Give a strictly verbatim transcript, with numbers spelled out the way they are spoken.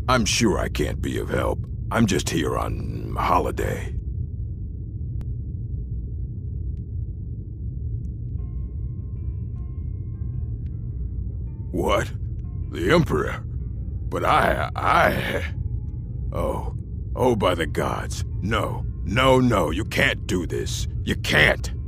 I'm sure I can't be of help. I'm just here on holiday. What? The Emperor? But I... I... Oh. Oh, by the gods. No. No, no, you can't do this. You can't.